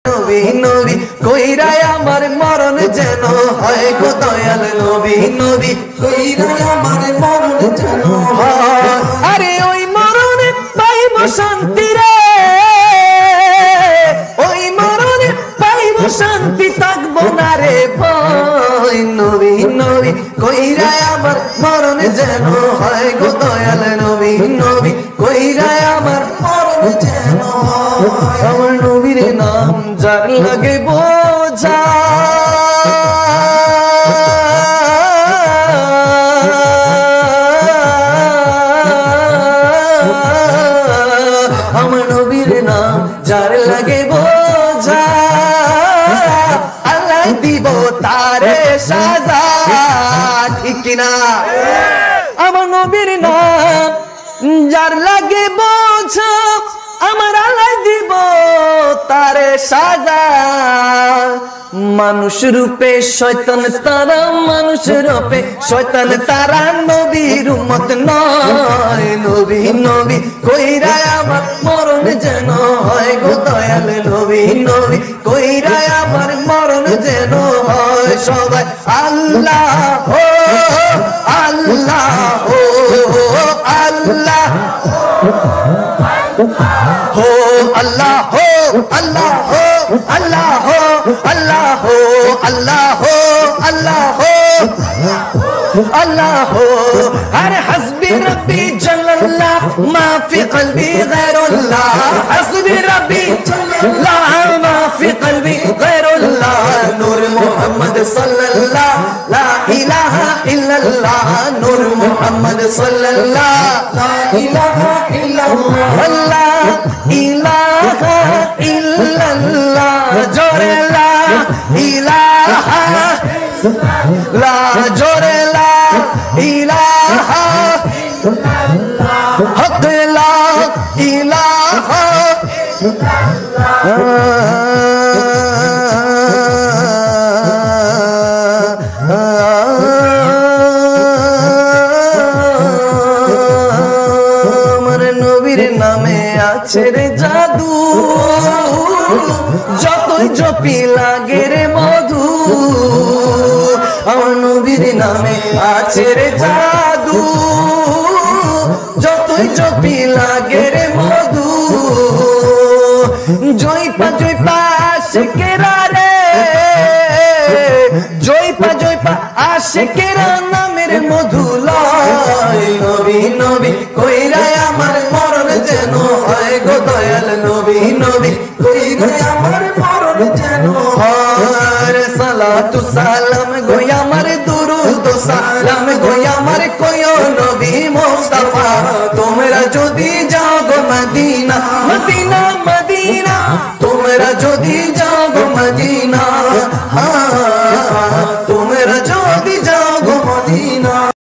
নবী নবী কইরা আমার মরণ যেন হয় গো দয়াল নবী নবী কইরা আমার মরণ যেন হয়। আরে ওই মরণে পাইব শান্তি রে, ওই মরণে পাইব শান্তি, থাকবো না রে ভয়। নবী নবী কইরা আমার মরণ যেন হয় গো দয়াল নবী নবী কইরা আমার মরণ যেন হয়। আমার নবীর নাম যার লাগে বোঝা, আমার নবীর নাম যার লাগে বোঝা, আল্লাহ দিব তারে সাজা, ঠিক কিনা? আমার নবীর নাম যার লাগে বোঝা, আমার আল্লাহ দিব তারে সাজা। মানুষ রূপে শয়তান তারা, মানুষ রূপে শয়তান তারা, নবীর উম্মত নয়। নবী নবী কইরা আমার মরণ যেন হয় গো দয়াল নবী নবী কইরা আমার মরণ যেন হয়। সবাই আল্লাহ হো আল্লাহ হো আল্লাহ हो अल्लाह हो अल्लाह हो अल्लाह हो अल्लाह हो अल्लाह हो अल्लाह हो अल्लाह हो। अरे हस्बी रब्बी जल्लल्लाह मा फी क़ल्बी गैरुल्लाह, हस्बी रब्बी जल्लल्लाह मा फी क़ल्बी गैरुल्लाह, नूर मोहम्मद सल्लल्लाह ला इलाहा इल्लल्लाह, नूर मोहम्मद सल्लल्लाह ला इलाहा इल्लल्लाह, अल्लाह इलाहा इल्लल्लाह, जोरे ला इलाहा ला, जोरे ला इलाहा हक ला इलाहा। আমার নবীর নামে আছে রে জাদু, যতই জপি লাগে রে মধু। আমার নবীর নামে আছে রে জাদু, যতই জপি লাগে রে মধু। জয়পা জয়পা আশিকেরা রে, জয়পা জয়পা আশিকেরা নামের মধু লয়। নবী নবী কইরা আমার মরণ যেন হয় গো দয়াল নবী নবী কইরা আমার মরণ যেন হয়। সালাতু সালাম গো আমার দুরুদ সালাম গো